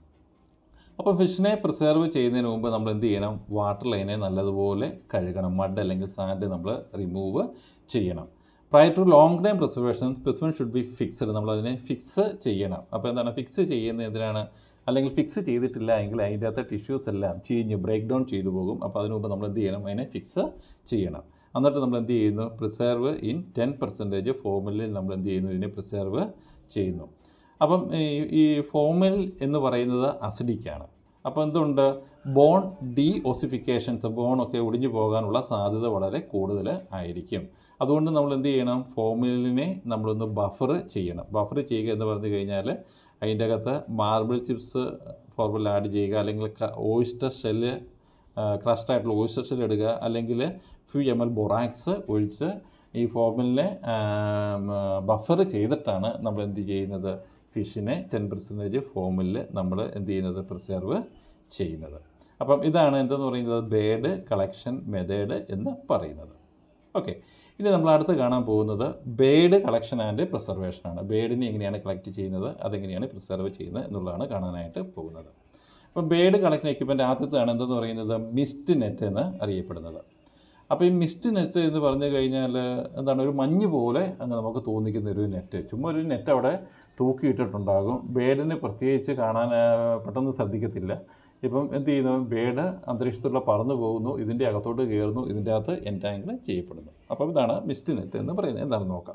അപ്പോൾ ഫിഷിനെ പ്രിസർവ് ചെയ്യുന്നതിന് മുമ്പ് നമ്മൾ എന്ത് ചെയ്യണം, വാട്ടർ ലൈനെ നല്ലതുപോലെ കഴുകണം. മഡ് അല്ലെങ്കിൽ സാൻഡ് നമ്മൾ റിമൂവ് ചെയ്യണം. Prior to long time preservation specimen should be fixed. നമ്മളതിനെ ഫിക്സ് ചെയ്യണം. അപ്പോൾ എന്താണ് ഫിക്സ് ചെയ്യുന്നത് എന്തിനാണ്, അല്ലെങ്കിൽ ഫിക്സ് ചെയ്തിട്ടില്ല എങ്കിൽ അതിൻ്റെ അകത്ത് ടിഷ്യൂസ് എല്ലാം ചീഞ്ഞ് ബ്രേക്ക് ഡൗൺ ചെയ്തു പോകും. അപ്പോൾ അതിന് മുമ്പ് നമ്മൾ എന്ത് ചെയ്യണം, അതിനെ ഫിക്സ് ചെയ്യണം. എന്നിട്ട് നമ്മൾ എന്ത് ചെയ്യുന്നു, പ്രിസർവ് ഇൻ ടെൻ പെർസെൻറ്റേജ് ഫോമിലിൽ നമ്മൾ എന്ത് ചെയ്യുന്നു, ഇതിനെ പ്രിസർവ് ചെയ്യുന്നു. അപ്പം ഈ ഫോമിൽ എന്ന് പറയുന്നത് അസിഡിക്കാണ്. അപ്പോൾ എന്തുണ്ട്, ബോൺ ഡി ഓസിഫിക്കേഷൻസ്, ബോണൊക്കെ ഒടിഞ്ഞു പോകാനുള്ള സാധ്യത വളരെ കൂടുതൽ ആയിരിക്കും. അതുകൊണ്ട് നമ്മൾ എന്ത് ചെയ്യണം, ഫോമിലിനെ നമ്മളൊന്ന് ബഫർ ചെയ്യണം. ബഫർ ചെയ്യുക എന്ന് പറഞ്ഞു കഴിഞ്ഞാൽ അതിൻ്റെ അകത്ത് മാർബിൾ ചിപ്സ് ഫോർമുല ആഡ് ചെയ്യുക, അല്ലെങ്കിൽ ഓയിസ്റ്റർ ഷെല്ല്, ക്രസ്റ്റ് ആയിട്ടുള്ള ഓയിസ്റ്റർ ഷെല്ല് ഇടുക, അല്ലെങ്കിൽ ഫ്യൂ എം എൽ ബൊറാക്സ് ഒഴിച്ച് ഈ ഫോമിലിനെ ബഫർ ചെയ്തിട്ടാണ് നമ്മൾ എന്ത് ചെയ്യുന്നത്, ഫിഷിനെ ടെൻ പെർസെൻറ്റേജ് ഫോമിൽ നമ്മൾ എന്ത് ചെയ്യുന്നത്, പ്രിസർവ് ചെയ്യുന്നത്. അപ്പം ഇതാണ് എന്തെന്ന് പറയുന്നത്, ബേഡ് കളക്ഷൻ മെത്തേഡ് എന്ന് പറയുന്നത്. ഓക്കെ, ഇനി നമ്മൾ അടുത്ത് കാണാൻ പോകുന്നത് ബേഡ് കളക്ഷൻ ആൻഡ് പ്രിസർവേഷനാണ്. ബേഡിനെ എങ്ങനെയാണ് കളക്ട് ചെയ്യുന്നത്, അതെങ്ങനെയാണ് പ്രിസർവ് ചെയ്യുന്നത് എന്നുള്ളതാണ് കാണാനായിട്ട് പോകുന്നത്. അപ്പം ബേഡ് കളക്ഷൻ എക്യുപ്മെൻറ്റ് ആദ്യത്തെയാണ് എന്തെന്ന് പറയുന്നത്, മിസ്റ്റ് നെറ്റ് എന്ന് അറിയപ്പെടുന്നത്. അപ്പോൾ ഈ മിസ്റ്റ് നെറ്റ് എന്ന് പറഞ്ഞു കഴിഞ്ഞാൽ എന്താണ്, ഒരു മഞ്ഞ് പോലെ അങ്ങ് നമുക്ക് തോന്നിക്കുന്ന ഒരു നെറ്റ്. ചുമ്മാ ഒരു നെറ്റ് അവിടെ തൂക്കിയിട്ടിട്ടുണ്ടാകും. ബേഡിന് പ്രത്യേകിച്ച് കാണാൻ പെട്ടെന്ന് ശ്രദ്ധിക്കത്തില്ല. ഇപ്പം എന്ത് ചെയ്യുന്നു, ബേഡ് അന്തരീക്ഷത്തിലൂടെ പറന്നു പോകുന്നു, ഇതിൻ്റെ അകത്തോട്ട് കയറുന്നു, ഇതിൻ്റെ അകത്ത് എൻറ്റാങ്കിൾ ചെയ്യപ്പെടുന്നു. അപ്പം ഇതാണ് മിസ്റ്റ് നെറ്റ് എന്ന് പറയുന്നത്. എന്താണെന്ന് നോക്കാം.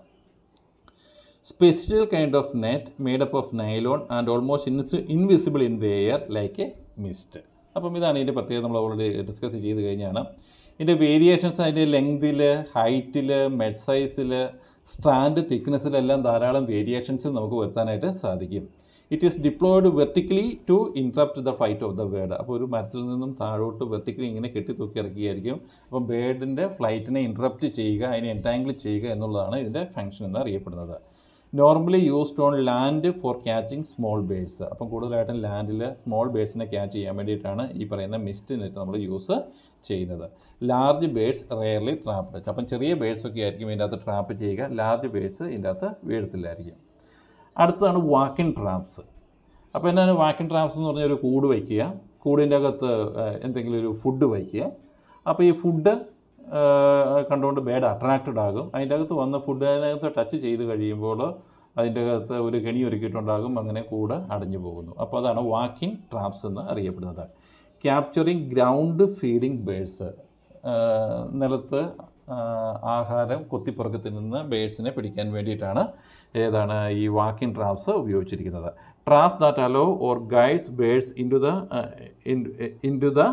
Special kind of net made up of nylon and almost in invisible in the air like a mist. അപ്പം ഇതാണ് ഇതിൻ്റെ പ്രത്യേകത. നമ്മൾ ഓൾറെഡി ഡിസ്കസ് ചെയ്ത് കഴിഞ്ഞാണ്. ഇതിൻ്റെ വേരിയേഷൻസ് അതിൻ്റെ ലെങ്തിൽ, ഹൈറ്റിൽ, മെഡ് സൈസിൽ, സ്ട്രാൻഡ് തിക്നെസ്സിലെല്ലാം ധാരാളം വേരിയേഷൻസ് നമുക്ക് വരുത്താനായിട്ട് സാധിക്കും. It is deployed vertically to interrupt the flight of the bird. അപ്പോൾ ഒരു മരത്തിൽ നിന്നും താഴോട്ട് വെർട്ടിക്കലി ഇങ്ങനെ കെട്ടി തൂക്കി ഇറക്കിയായിരിക്കും. അപ്പം ബേർഡിൻ്റെ ഫ്ലൈറ്റിനെ ഇൻട്രപ്റ്റ് ചെയ്യുക, അതിനെ എൻറ്റാങ്കിൾ ചെയ്യുക എന്നുള്ളതാണ് ഇതിൻ്റെ ഫങ്ഷൻ എന്ന് അറിയപ്പെടുന്നത്. Normally used on land for catching small birds. അപ്പം കൂടുതലായിട്ടും ലാൻഡിൽ സ്മോൾ ബേഡ്സിനെ ക്യാച്ച് ചെയ്യാൻ വേണ്ടിയിട്ടാണ് ഈ പറയുന്ന മിസ്റ്റ് നെറ്റ് നമ്മൾ യൂസ് ചെയ്യുന്നത്. Large birds rarely trapped. അപ്പം ചെറിയ ബേഡ്സൊക്കെ ആയിരിക്കും ഇതിൻ്റെ അകത്ത് ട്രാപ്പ് ചെയ്യുക, ലാർജ് ബേഡ്സ് ഇതിൻ്റെ അകത്ത് വീഴത്തില്ലായിരിക്കും. അടുത്തതാണ് വാക്കിൻ ട്രാപ്സ്. അപ്പോൾ എന്താണ് വാക്കിൻ ട്രാപ്സ് എന്ന് പറഞ്ഞാൽ, ഒരു കൂട് വയ്ക്കുക, കൂടിൻ്റെ അകത്ത് എന്തെങ്കിലും ഒരു ഫുഡ് വയ്ക്കുക. അപ്പോൾ ഈ ഫുഡ് കണ്ടുകൊണ്ട് ബേഡ് അട്രാക്റ്റഡ് ആകും. അതിൻ്റെ അകത്ത് വന്ന ഫുഡ് അതിനകത്ത് ടച്ച് ചെയ്ത് കഴിയുമ്പോൾ അതിൻ്റെ അകത്ത് ഒരു കെണി ഒരുക്കിയിട്ടുണ്ടാകും, അങ്ങനെ കൂട് അടഞ്ഞു പോകുന്നു. അപ്പോൾ അതാണ് വാക്കിൻ ട്രാപ്സ് എന്ന് അറിയപ്പെടുന്നത്. Capturing ground feeding birds. നിലത്ത് ആഹാരം കൊത്തിപ്പുറക്കി തിന്നുന്ന ബേഡ്സിനെ പിടിക്കാൻ വേണ്ടിയിട്ടാണ് ഏതാണ് ഈ വാക്കിൻ ട്രാപ്സ് ഉപയോഗിച്ചിരിക്കുന്നത്. Traps that allow or guides birds into the into the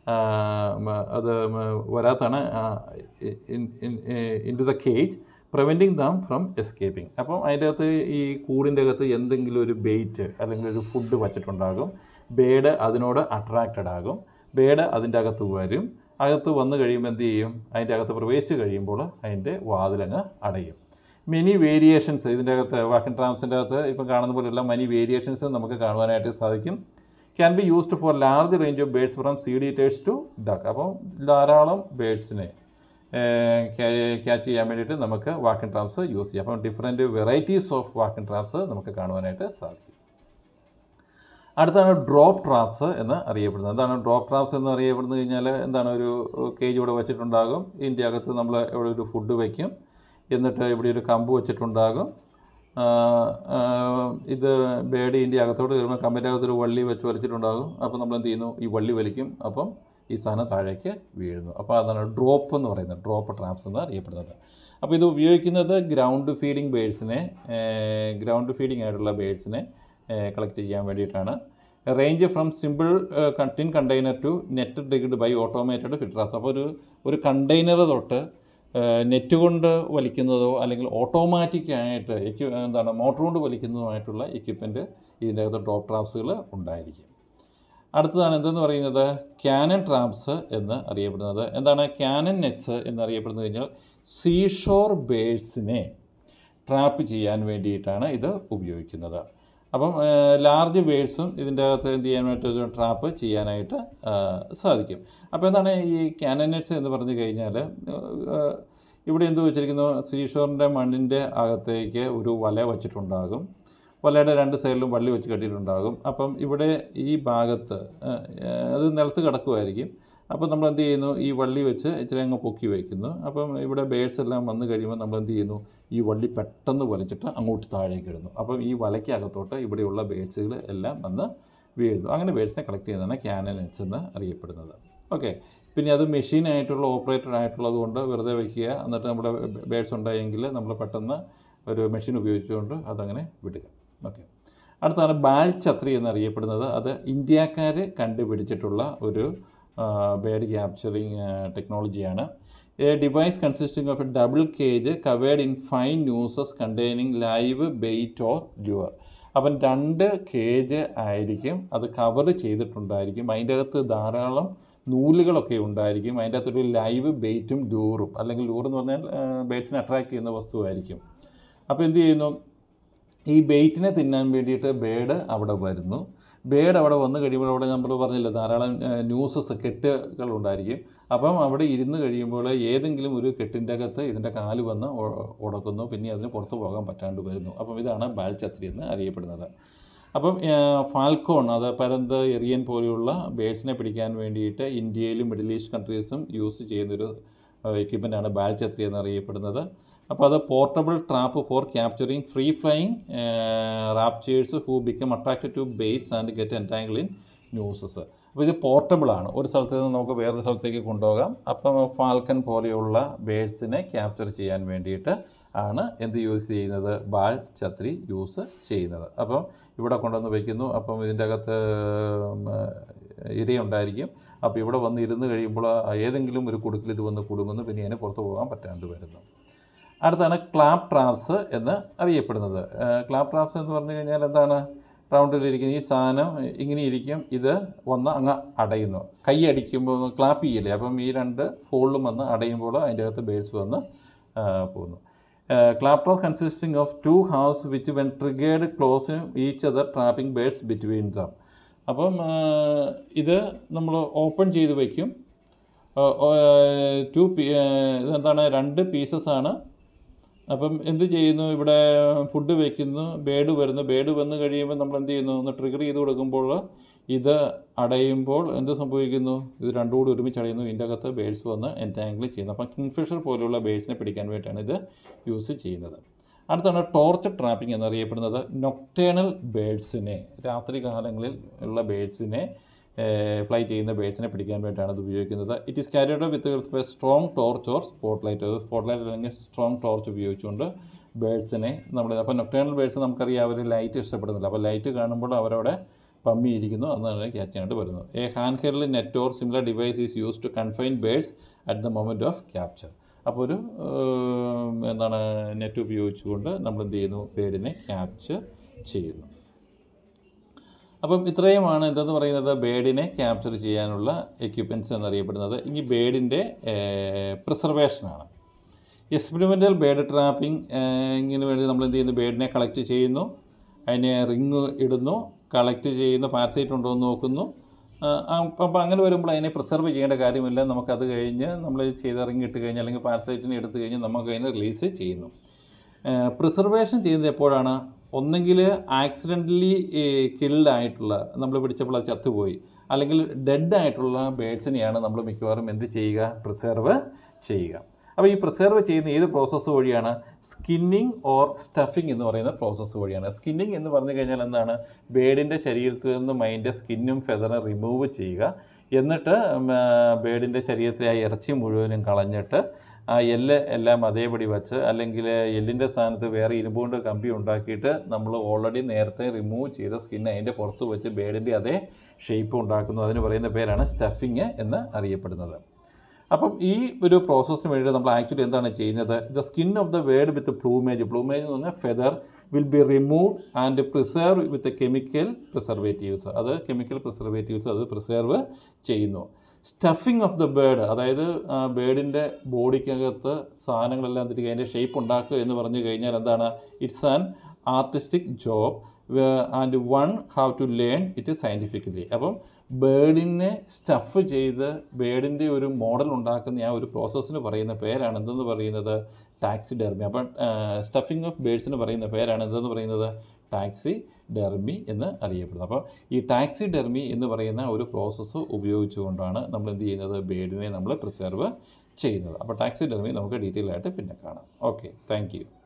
അത് വരാത്താണ് into the cage preventing them from escaping. അപ്പം അതിൻ്റെ അകത്ത് ഈ കൂടിൻ്റെ അകത്ത് എന്തെങ്കിലും ഒരു ബെയ്റ്റ് അല്ലെങ്കിൽ ഒരു ഫുഡ് വച്ചിട്ടുണ്ടാകും. ബേഡ് അതിനോട് അട്രാക്റ്റഡ് ആകും. ബേഡ് അതിൻ്റെ അകത്ത് വരും. അകത്ത് വന്നു കഴിയുമ്പോൾ എന്ത് ചെയ്യും, അതിൻ്റെ അകത്ത് പ്രവേശിച്ച് കഴിയുമ്പോൾ അതിൻ്റെ വാതിലങ്ങ് അടയും. മെനി വേരിയേഷൻസ് ഇതിൻ്റെ അകത്ത് വാക്കിൻ ട്രാപ്സിൻ്റെ അകത്ത് ഇപ്പം കാണുന്ന പോലെയുള്ള മെനി വേരിയേഷൻസ് നമുക്ക് കാണുവാനായിട്ട് സാധിക്കും. Can be used for large range of birds from seed eaters to duck. അപ്പം ധാരാളം ബേഡ്സിനെ ക്യാച്ച് ചെയ്യാൻ വേണ്ടിയിട്ട് നമുക്ക് വാക്കിൻ ട്രാപ്സ് യൂസ് ചെയ്യാം. അപ്പം different varieties of walk in traps നമുക്ക് കാണുവാനായിട്ട് സാധിക്കും. അടുത്താണ് ഡ്രോപ്പ് ട്രാപ്സ് എന്ന് അറിയപ്പെടുന്നത്. എന്താണ് ഡ്രോപ്പ് ട്രാപ്സ് എന്ന് അറിയപ്പെടുന്നത് കഴിഞ്ഞാൽ, എന്താണ്, ഒരു കേജ് ഇവിടെ വെച്ചിട്ടുണ്ടാകും. ഇതിൻ്റെ അകത്ത് നമ്മൾ ഇവിടെ ഒരു ഫുഡ് വയ്ക്കും. എന്നിട്ട് ഇവിടെ ഒരു കമ്പ് വെച്ചിട്ടുണ്ടാകും. ഇത് ബേഡ് ഇതിൻ്റെ അകത്തോട്ട് കയറുമ്പോൾ കമ്പിൻ്റെ അകത്തൊരു വള്ളി വെച്ച് വലിച്ചിട്ടുണ്ടാകും. അപ്പോൾ നമ്മൾ എന്ത് ചെയ്യുന്നു, ഈ വള്ളി വലിക്കും. അപ്പം ഈ സാധനം താഴേക്ക് വീഴുന്നു. അപ്പോൾ അതാണ് ഡ്രോപ്പ് എന്ന് പറയുന്നത്, ഡ്രോപ്പ് ട്രാപ്സ് എന്ന് അറിയപ്പെടുന്നത്. അപ്പോൾ ഇത് ഉപയോഗിക്കുന്നത് ഗ്രൗണ്ട് ഫീഡിങ് ബേഡ്സിനെ ഗ്രൗണ്ട് ഫീഡിങ് ആയിട്ടുള്ള ബേഡ്സിനെ കളക്ട് ചെയ്യാൻ വേണ്ടിയിട്ടാണ്. Range from simple tin container to net digged by automated feed traps. അപ്പോൾ ഒരു ഒരു കണ്ടെയ്നർ തൊട്ട് നെറ്റ് കൊണ്ട് വലിക്കുന്നതോ അല്ലെങ്കിൽ ഓട്ടോമാറ്റിക്കായിട്ട് എക്യു എന്താണ് മോട്ടർ കൊണ്ട് വലിക്കുന്നതുമായിട്ടുള്ള എക്യുപ്മെൻറ്റ് ഇതിൻ്റെ അകത്ത് ഡ്രോപ്പ് ട്രാപ്സുകൾ ഉണ്ടായിരിക്കും. അടുത്തതാണ് എന്തെന്ന് പറയുന്നത്, ക്യാനൻ ട്രാപ്സ് എന്ന് അറിയപ്പെടുന്നത്. എന്താണ് ക്യാനൻ നെറ്റ്സ് എന്നറിയപ്പെടുന്നത് കഴിഞ്ഞാൽ സീഷോർ ബേഡ്സിനെ ട്രാപ്പ് ചെയ്യാൻ വേണ്ടിയിട്ടാണ് ഇത് ഉപയോഗിക്കുന്നത്. അപ്പം ലാർജ് ബേഡ്സും ഇതിൻ്റെ അകത്ത് എന്ത് ചെയ്യാനായിട്ട് ട്രാപ്പ് ചെയ്യാനായിട്ട് സാധിക്കും. അപ്പോൾ എന്താണ് ഈ ക്യാനൻ നെറ്റ്സ് എന്ന് പറഞ്ഞു കഴിഞ്ഞാൽ, ഇവിടെ എന്ത് വെച്ചിരിക്കുന്നു, സീഷോറിൻ്റെ മണ്ണിൻ്റെ അകത്തേക്ക് ഒരു വല വച്ചിട്ടുണ്ടാകും. വലയുടെ രണ്ട് സൈഡിലും വള്ളി വെച്ച് കെട്ടിയിട്ടുണ്ടാകും. അപ്പം ഇവിടെ ഈ ഭാഗത്ത് അത് നിലത്ത് കിടക്കുമായിരിക്കും. അപ്പോൾ നമ്മൾ എന്ത് ചെയ്യുന്നു, ഈ വള്ളി വെച്ച് ഇച്ചിരി അങ്ങ് പൊക്കി വയ്ക്കുന്നു. അപ്പം ഇവിടെ ബേഡ്സ് എല്ലാം വന്നു കഴിയുമ്പോൾ നമ്മൾ എന്ത് ചെയ്യുന്നു, ഈ വള്ളി പെട്ടെന്ന് വലിച്ചിട്ട് അങ്ങോട്ട് താഴേക്ക് ഇടുന്നു. അപ്പം ഈ വലയ്ക്കകത്തോട്ട് ഇവിടെയുള്ള ബേഡ്സുകൾ എല്ലാം വന്ന് വീഴുന്നു. അങ്ങനെ ബേഡ്സിനെ കളക്ട് ചെയ്യുന്നതാണ് ക്യാനൻ നെറ്റ്സ് എന്ന് അറിയപ്പെടുന്നത്. ഓക്കെ. പിന്നെ അത് മെഷീനായിട്ടുള്ള ഓപ്പറേറ്റഡ് ആയിട്ടുള്ളത് കൊണ്ട് വെറുതെ വയ്ക്കുക. എന്നിട്ട് നമ്മുടെ ബേഡ്സ് ഉണ്ടായെങ്കിൽ നമ്മൾ പെട്ടെന്ന് ഒരു മെഷീൻ ഉപയോഗിച്ചുകൊണ്ട് അതങ്ങനെ വിടുക. ഓക്കെ. അടുത്താണ് ബാൽ ഛത്രി എന്നറിയപ്പെടുന്നത്. അത് ഇന്ത്യക്കാർ കണ്ടുപിടിച്ചിട്ടുള്ള ഒരു ബേഡ് ക്യാപ്ചറിങ് ടെക്നോളജിയാണ്. A device consisting of a double cage covered in fine nooses containing live bait or lure. അപ്പം രണ്ട് കേജ് ആയിരിക്കും, അത് കവർ ചെയ്തിട്ടുണ്ടായിരിക്കും. അതിൻ്റെ അകത്ത് ധാരാളം നൂലുകളൊക്കെ ഉണ്ടായിരിക്കും. അതിൻ്റെ അകത്തൊരു ലൈവ് ബെയ്റ്റും ലൂറും, അല്ലെങ്കിൽ ലൂർ എന്ന് പറഞ്ഞാൽ ബേഡ്സിനെ അട്രാക്റ്റ് ചെയ്യുന്ന വസ്തുവായിരിക്കും. അപ്പോൾ എന്ത് ചെയ്യുന്നു, ഈ ബെയ്റ്റിനെ തിന്നാൻ വേണ്ടിയിട്ട് ബേഡ് അവിടെ വരുന്നു. ബേഡ് അവിടെ വന്നു കഴിയുമ്പോൾ അവിടെ നമ്മൾ പറഞ്ഞില്ല ധാരാളം ന്യൂസസ് കെട്ടുകൾ ഉണ്ടായിരിക്കും. അപ്പം അവിടെ ഇരുന്ന് കഴിയുമ്പോൾ ഏതെങ്കിലും ഒരു കെട്ടിൻ്റെ അകത്ത് ഇതിൻ്റെ കാല് വന്ന് ഉടക്കുന്നു. പിന്നെ അതിന് പുറത്ത് പോകാൻ പറ്റാണ്ട് വരുന്നു. അപ്പം ഇതാണ് ബാൽ ഛത്രി എന്ന് അറിയപ്പെടുന്നത്. അപ്പം ഫാൽക്കോൺ, അത് പരന്ത്, എറിയൻ പോലെയുള്ള ബേഡ്സിനെ പിടിക്കാൻ വേണ്ടിയിട്ട് ഇന്ത്യയിലും മിഡിൽ ഈസ്റ്റ് കൺട്രീസും യൂസ് ചെയ്യുന്നൊരു എക്യുപ്മെൻ്റാണ് ബാൽ ഛത്രി എന്നറിയപ്പെടുന്നത്. അപ്പോൾ അത് portable trap for capturing free flying raptors who become attracted to baits and get entangle in nooses. അപ്പോൾ ഇത് പോർട്ടബിളാണ്, ഒരു സ്ഥലത്ത് നിന്ന് നമുക്ക് വേറൊരു സ്ഥലത്തേക്ക് കൊണ്ടുപോകാം. അപ്പം ഫാൽക്കൺ പോലെയുള്ള ബേഡ്സിനെ ക്യാപ്ചർ ചെയ്യാൻ വേണ്ടിയിട്ട് ആണ് എന്ത് യൂസ് ചെയ്യുന്നത്, ബാൽ ഛത്രി യൂസ് ചെയ്യുന്നത്. അപ്പം ഇവിടെ കൊണ്ടുവന്ന് വയ്ക്കുന്നു. അപ്പം ഇതിൻ്റെ അകത്ത് ഇരയുണ്ടായിരിക്കും. അപ്പോൾ ഇവിടെ വന്ന് ഇരുന്ന് കഴിയുമ്പോൾ ഏതെങ്കിലും ഒരു കുടുക്കിൽ ഇത് വന്ന് കുടുങ്ങുന്നു, പിന്നെ അതിന് പുറത്ത് പോകാൻ പറ്റാണ്ട് വരുന്നു. അടുത്താണ് ക്ലാപ്പ് ട്രാപ്സ് എന്ന് അറിയപ്പെടുന്നത്. ക്ലാപ്പ് ട്രാപ്സ് എന്ന് പറഞ്ഞു കഴിഞ്ഞാൽ എന്താണ്, റൗണ്ടിലിരിക്കുന്ന ഈ സാധനം ഇങ്ങനെ ഇരിക്കും, ഇത് വന്ന് അങ്ങ് അടയുന്നു. കൈ അടിക്കുമ്പോൾ ക്ലാപ്പ് ചെയ്യില്ലേ, അപ്പം ഈ രണ്ട് ഫോൾഡും വന്ന് അടയുമ്പോൾ അതിൻ്റെ അകത്ത് ബേഡ്സ് വന്ന് പോകുന്നു. Clap trap consisting of two halves which when triggered close each other trapping birds between them. അപ്പം ഇത് നമ്മൾ ഓപ്പൺ ചെയ്ത് വയ്ക്കും. ടു പീ ഇതെന്താണ്, രണ്ട് പീസസാണ്. അപ്പം എന്ത് ചെയ്യുന്നു, ഇവിടെ ഫുഡ് വയ്ക്കുന്നു, ബേഡ് വരുന്നു. ബേഡ് വന്ന് കഴിയുമ്പോൾ നമ്മൾ എന്ത് ചെയ്യുന്നു, ഒന്ന് ട്രിഗർ ചെയ്ത് കൊടുക്കുമ്പോൾ ഇത് അടയുമ്പോൾ എന്ത് സംഭവിക്കുന്നു, ഇത് രണ്ടും കൂടി ഒരുമിച്ച് അടയുന്നു. ഇതിൻ്റെ അകത്ത് ബേഡ്സ് വന്ന് എൻറ്റാങ്കിൾ ചെയ്യുന്നു. അപ്പം കിങ്ഫിഷർ പോലെയുള്ള ബേഡ്സിനെ പിടിക്കാൻ വേണ്ടിയിട്ടാണ് ഇത് യൂസ് ചെയ്യുന്നത്. അടുത്താണ് ടോർച്ച് ട്രാപ്പിംഗ് എന്നറിയപ്പെടുന്നത്. നൊക്ടേണൽ ബേഡ്സിനെ, രാത്രി കാലങ്ങളിൽ ഉള്ള ബേഡ്സിനെ ഫ്ലൈ ചെയ്യുന്ന ബേഡ്സിനെ പിടിക്കാൻ വേണ്ടിയിട്ടാണ് ഇത് ഉപയോഗിക്കുന്നത്. It is carried with strong torch or spot light. Spot light അല്ലെങ്കിൽ സ്ട്രോങ് ടോർച്ച് ഉപയോഗിച്ചുകൊണ്ട് ബേഡ്സിനെ നമ്മൾ, അപ്പോൾ നൊക്ടേണൽ ബേഡ്സ് നമുക്കറിയാം അവർ ലൈറ്റ് ഇഷ്ടപ്പെടുന്നില്ല. അപ്പോൾ ലൈറ്റ് കാണുമ്പോൾ അവരവിടെ പമ്മിയിരിക്കുന്നു, അതാണ് ക്യാച്ച് ചെയ്യാനായിട്ട് വരുന്നത്. A hand held net or similar device is use to confine birds at the moment of capture. അപ്പോൾ ഒരു എന്താണ് നെറ്റ് ഉപയോഗിച്ചുകൊണ്ട് നമ്മൾ എന്ത് ചെയ്യുന്നു, ബേഡിനെ ക്യാപ്ചർ ചെയ്യുന്നു. അപ്പം ഇത്രയുമാണ് എന്തെന്ന് പറയുന്നത്, ബേഡിനെ ക്യാപ്ചർ ചെയ്യാനുള്ള എക്യുപ്മെൻറ്റ്സ് എന്നറിയപ്പെടുന്നത്. ഇനി ബേഡിൻ്റെ പ്രിസർവേഷനാണ്. എക്സ്പെരിമെൻ്റൽ ബേഡ് ട്രാപ്പിംഗ് ഇങ്ങനെ വേണ്ടി നമ്മൾ എന്ത് ചെയ്യുന്നു, ബേഡിനെ കളക്ട് ചെയ്യുന്നു, അതിനെ റിങ് ഇടുന്നു, കളക്ട് ചെയ്യുന്നു, പാരസൈറ്റ് ഉണ്ടോ എന്ന് നോക്കുന്നു. അപ്പോൾ അങ്ങനെ വരുമ്പോൾ അതിനെ പ്രിസർവ് ചെയ്യേണ്ട കാര്യമില്ല. നമുക്കത് കഴിഞ്ഞ് നമ്മൾ ചെയ്ത റിങ് ഇട്ട് കഴിഞ്ഞാൽ അല്ലെങ്കിൽ പാരസൈറ്റിനെ എടുത്തു കഴിഞ്ഞ് നമുക്ക് അതിനെ റിലീസ് ചെയ്യുന്നു. പ്രിസർവേഷൻ ചെയ്യുന്നത് എപ്പോഴാണ്, ഒന്നെങ്കിൽ ആക്സിഡൻ്റലി കിൽഡ് ആയിട്ടുള്ള, നമ്മൾ പിടിച്ചപ്പോൾ അത് ചത്തുപോയി, അല്ലെങ്കിൽ ഡെഡ് ആയിട്ടുള്ള ബേഡ്സിനെയാണ് നമ്മൾ മിക്കവാറും എന്ത് ചെയ്യുക, പ്രിസർവ് ചെയ്യുക. അപ്പോൾ ഈ പ്രിസർവ് ചെയ്യുന്ന ഏത് പ്രോസസ്സ് വഴിയാണ്, സ്കിന്നിങ് ഓർ സ്റ്റഫിങ് എന്ന് പറയുന്ന പ്രോസസ്സ് വഴിയാണ്. സ്കിന്നിങ് എന്ന് പറഞ്ഞു കഴിഞ്ഞാൽ എന്താണ്, ബേഡിൻ്റെ ശരീരത്തിൽ നിന്നും അതിൻ്റെ സ്കിന്നും ഫെദറും റിമൂവ് ചെയ്യുക, എന്നിട്ട് ബേഡിൻ്റെ ശരീരത്തിലെ ആ ഇറച്ചി മുഴുവനും കളഞ്ഞിട്ട് ആ എല്ല് എല്ലാം അതേപടി വച്ച്, അല്ലെങ്കിൽ എല്ലിൻ്റെ സ്ഥാനത്ത് വേറെ ഇരുമ്പുകൊണ്ട് കമ്പി ഉണ്ടാക്കിയിട്ട് നമ്മൾ ഓൾറെഡി നേരത്തെ റിമൂവ് ചെയ്ത സ്കിൻ അതിൻ്റെ പുറത്ത് വെച്ച് ബേഡിൻ്റെ അതേ ഷേപ്പ് ഉണ്ടാക്കുന്നു. അതിന് പറയുന്ന പേരാണ് സ്റ്റഫിങ് എന്ന് അറിയപ്പെടുന്നത്. അപ്പം ഈ ഒരു പ്രോസസ്സിന് വേണ്ടി നമ്മൾ ആക്ച്വലി എന്താണ് ചെയ്യുന്നത്, the skin of the bird with plumage, plumage എന്ന് പറഞ്ഞാൽ feather will be remove and preserve with chemical preservatives. അത് കെമിക്കൽ പ്രിസർവേറ്റീവ്സ് അത് പ്രിസർവ് ചെയ്യുന്നു. സ്റ്റഫിങ് ഓഫ് ദ ബേഡ്, അതായത് ബേഡിൻ്റെ ബോഡിക്കകത്ത് സാധനങ്ങളെല്ലാം തിരികെ അതിൻ്റെ ഷേപ്പ് ഉണ്ടാക്കുക എന്ന് പറഞ്ഞു കഴിഞ്ഞാൽ എന്താണ്, it's an artistic job and one have to learn it scientifically. അപ്പം ബേഡിനെ സ്റ്റഫ് ചെയ്ത് ബേഡിൻ്റെ ഒരു മോഡൽ ഉണ്ടാക്കുന്ന ആ ഒരു പ്രോസസ്സിന് പറയുന്ന പേരാണ് എന്തെന്ന് പറയുന്നത്, ടാക്സിഡെർമി. അപ്പം സ്റ്റഫിങ് ഓഫ് ബേഡ്സിന് പറയുന്ന പേരാണ് എന്തെന്ന് പറയുന്നത്, ടാക്സിഡെർമി എന്ന് അറിയപ്പെടുന്നത്. അപ്പോൾ ഈ ടാക്സിഡെർമി എന്ന് പറയുന്ന ഒരു പ്രോസസ്സ് ഉപയോഗിച്ചുകൊണ്ടാണ് നമ്മൾ എന്ത് ചെയ്യുന്നത്, ബേഡിനെ നമ്മൾ പ്രിസർവ് ചെയ്യുന്നത്. അപ്പോൾ ടാക്സിഡെർമി നമുക്ക് ഡീറ്റെയിൽ ആയിട്ട് പിന്നെ കാണാം. Okay, thank U.